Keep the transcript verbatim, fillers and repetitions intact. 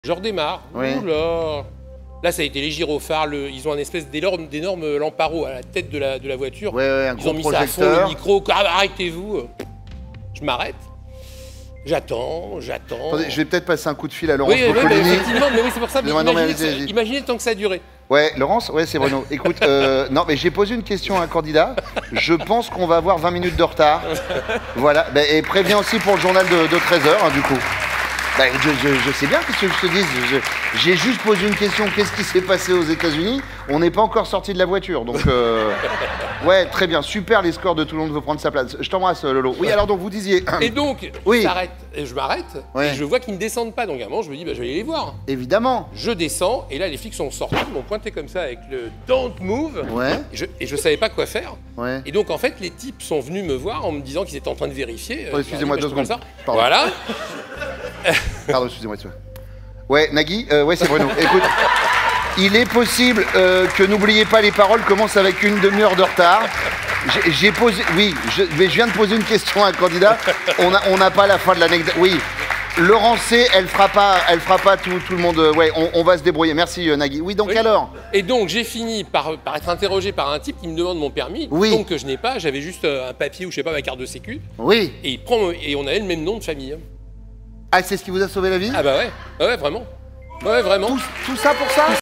Je redémarre. Oui. Oula. Là, ça a été les gyrophares. Le... Ils ont un espèce d'énorme lamparo à la tête de la, de la voiture. Ouais, ouais, un Ils gros ont mis ça à fond, projecteur. le micro. Ah, arrêtez-vous. Je m'arrête. J'attends, j'attends. Attendez, je vais peut-être passer un coup de fil à Laurence Oui, oui, Boccolini. mais effectivement, mais oui, c'est pour ça. Mais Non, non, mais imaginez, allez-y, allez-y. imaginez le temps que ça a duré. Ouais, Laurence, ouais, c'est Bruno. Écoute, euh, non, mais j'ai posé une question à un candidat. Je pense qu'on va avoir vingt minutes de retard. Voilà. Ben, et préviens aussi pour le journal de, de treize heures, hein, du coup. Ben, je, je, je sais bien ce que je te dis. Je- J'ai juste posé une question. Qu'est-ce qui s'est passé aux États-Unis? On n'est pas encore sorti de la voiture. Donc, euh, ouais, très bien. Super, les scores de Toulon veut prendre sa place. Je t'embrasse, Lolo. Oui, alors donc, vous disiez. Et donc, Oui. j'arrête, et je m'arrête, Ouais. et je vois qu'ils ne descendent pas. Donc, à un moment, je me dis, bah, je vais aller les voir. Évidemment. Je descends, et là, les flics sont sortis, ils m'ont pointé comme ça avec le don't move. Ouais. Et je, et je savais pas quoi faire. Ouais. Et donc, en fait, les types sont venus me voir en me disant qu'ils étaient en train de vérifier. Oh, excusez-moi, Euh, deux je dis, bah, je secondes. te prends ça. Pardon. Voilà. Pardon, excusez-moi. excusez-moi. Ouais, Nagui, euh, ouais, c'est Bruno. Écoute, il est possible euh, que n'oubliez pas les paroles commencent avec une demi-heure de retard. J'ai- J'ai posé, oui, je, mais je viens de poser une question à un candidat. On n'a on n'a pas la fin de l'anecdote. Oui, Laurence C, elle fera pas, elle fera pas tout, tout le monde. euh, Ouais, on, on va se débrouiller. Merci euh, Nagui. Oui, donc Oui. alors. Et donc, j'ai fini par, par être interrogé par un type qui me demande mon permis. Oui. Donc, que je n'ai pas. J'avais juste euh, un papier ou je sais pas, ma carte de sécu. Oui. Et, il prend, mon- et on avait le même nom de famille. Ah, c'est ce qui vous a sauvé la vie? Ah bah ouais, ah ouais, vraiment. Ouais, vraiment. Tout, tout ça pour ça?